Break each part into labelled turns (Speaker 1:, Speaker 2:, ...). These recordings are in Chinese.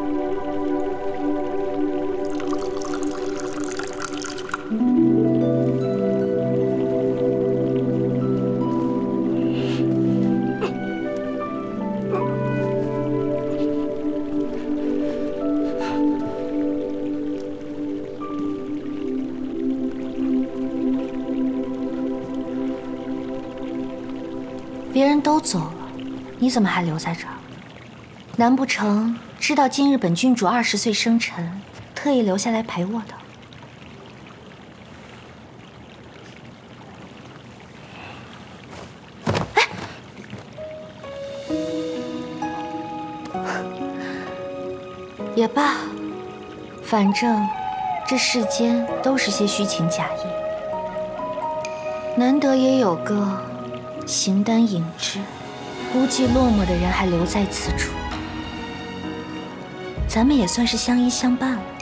Speaker 1: 别人都走了，你怎么还留在这儿？难不成知道今日本君主20岁生辰，特意留下来陪我的？哎，也罢，反正这世间都是些虚情假意，难得也有个形单影只、孤寂落寞的人还留在此处，咱们也算是相依相伴了。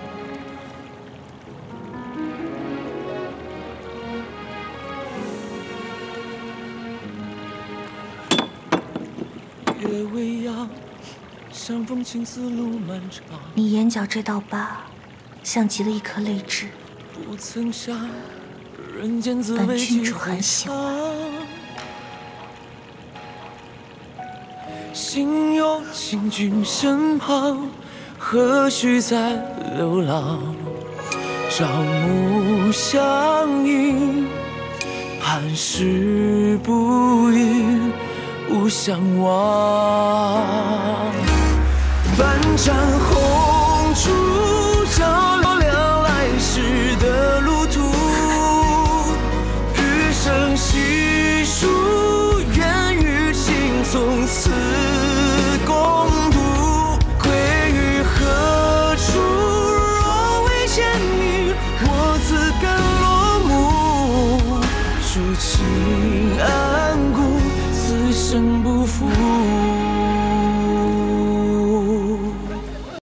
Speaker 1: 你眼角这道疤，像极了一颗泪痣。本君主很喜欢。
Speaker 2: 心有情君身旁，何须再流浪？朝暮相迎，磐石不移，无相忘。半盏红烛照亮来时的路途，余生细数，愿与情从此共度。归于何处？若未见你，我自甘落幕。抒情安故，此生不负。